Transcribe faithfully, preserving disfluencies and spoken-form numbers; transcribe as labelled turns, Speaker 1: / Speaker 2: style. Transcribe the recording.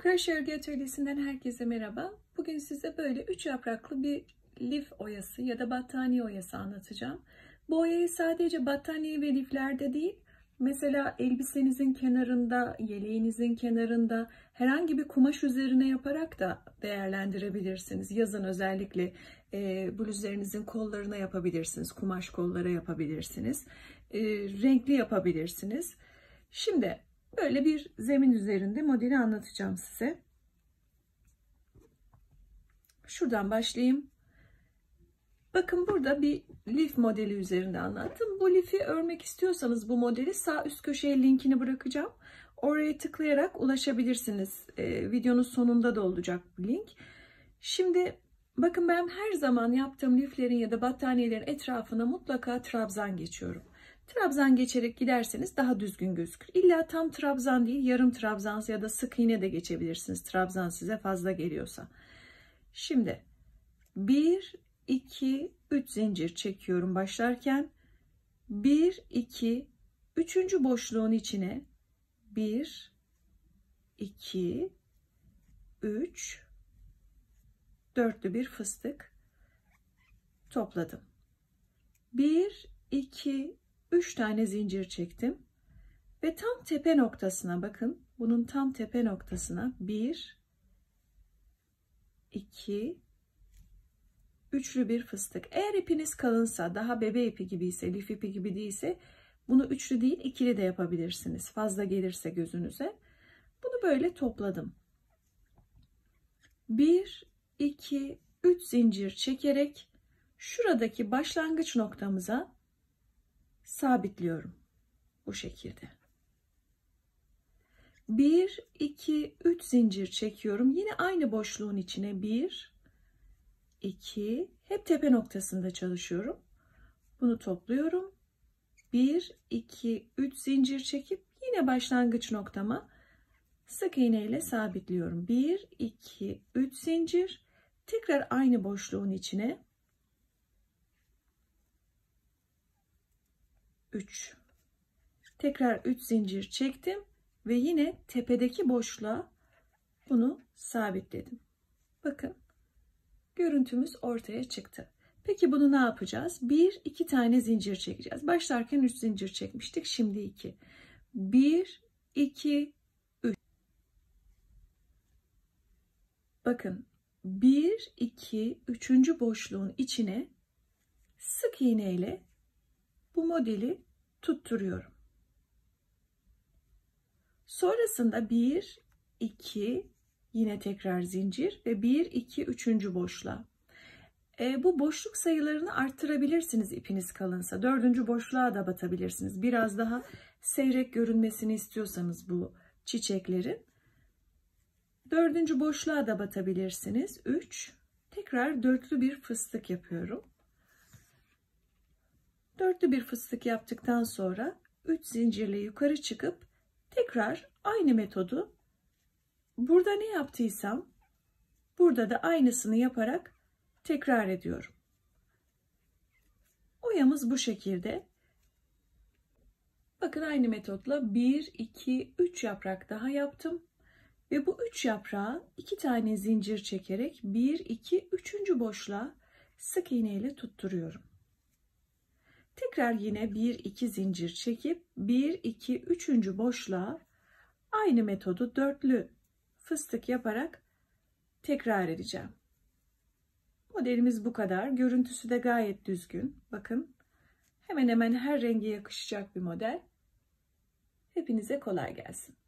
Speaker 1: Kroşe örgü atölyesinden herkese merhaba. Bugün size böyle üç yapraklı bir lif oyası ya da battaniye oyası anlatacağım. Bu oyayı sadece battaniye ve liflerde değil, mesela elbisenizin kenarında, yeleğinizin kenarında herhangi bir kumaş üzerine yaparak da değerlendirebilirsiniz. Yazın özellikle e, bluzlarınızın kollarına yapabilirsiniz, kumaş kollara yapabilirsiniz, e, renkli yapabilirsiniz. Şimdi böyle bir zemin üzerinde modeli anlatacağım size. Şuradan başlayayım. Bakın burada bir lif modeli üzerinde anlattım. Bu lifi örmek istiyorsanız bu modeli sağ üst köşeye linkini bırakacağım. Oraya tıklayarak ulaşabilirsiniz. Ee, videonun sonunda da olacak bu link. Şimdi bakın ben her zaman yaptığım liflerin ya da battaniyelerin etrafına mutlaka trabzan geçiyorum. Trabzan geçerek giderseniz daha düzgün gözükür. İlla tam trabzan değil, yarım trabzan ya da sık iğne de geçebilirsiniz. Trabzan size fazla geliyorsa. Şimdi bir, iki, üç zincir çekiyorum başlarken. bir, iki, üçüncü boşluğun içine bir, iki, üç, dörtlü bir fıstık topladım. bir, iki, üç tane zincir çektim ve tam tepe noktasına bakın. Bunun tam tepe noktasına bir, iki, üçlü bir fıstık. Eğer ipiniz kalınsa, daha bebe ipi gibi ise, lif ipi gibi değilse bunu üçlü değil ikili de yapabilirsiniz. Fazla gelirse gözünüze. Bunu böyle topladım. bir, iki, üç zincir çekerek şuradaki başlangıç noktamıza sabitliyorum. Bu şekilde. bir, iki, üç zincir çekiyorum. Yine aynı boşluğun içine bir, iki, hep tepe noktasında çalışıyorum. Bunu topluyorum. bir, iki, üç zincir çekip yine başlangıç noktama sık iğne ile sabitliyorum. bir, iki, üç zincir. Tekrar aynı boşluğun içine üç. Tekrar üç zincir çektim ve yine tepedeki boşluğa bunu sabitledim. Bakın görüntümüz ortaya çıktı. Peki bunu ne yapacağız? bir, iki tane zincir çekeceğiz. Başlarken üç zincir çekmiştik. Şimdi iki. bir, iki, üç. Bakın bir, iki, üçüncü boşluğun içine sık iğne ile bu modeli tutturuyorum. Sonrasında bir, iki, yine tekrar zincir ve bir, iki, üçüncü boşluğa. E, bu boşluk sayılarını arttırabilirsiniz ipiniz kalınsa. Dördüncü boşluğa da batabilirsiniz. Biraz daha seyrek görünmesini istiyorsanız bu çiçeklerin. Dördüncü boşluğa da batabilirsiniz. üç. Tekrar dörtlü bir fıstık yapıyorum. Dörtlü bir fıstık yaptıktan sonra üç zincirle yukarı çıkıp tekrar aynı metodu burada ne yaptıysam burada da aynısını yaparak tekrar ediyorum. Oyamız bu şekilde. Bakın aynı metotla bir, iki, üç yaprak daha yaptım. Ve bu üç yaprağı iki tane zincir çekerek bir, iki, üçüncü boşluğa sık iğne ile tutturuyorum. Tekrar yine bir, iki zincir çekip bir, iki, üçüncü boşluğa aynı metodu dörtlü fıstık yaparak tekrar edeceğim. Modelimiz bu kadar. Görüntüsü de gayet düzgün. Bakın hemen hemen her renge yakışacak bir model. Hepinize kolay gelsin.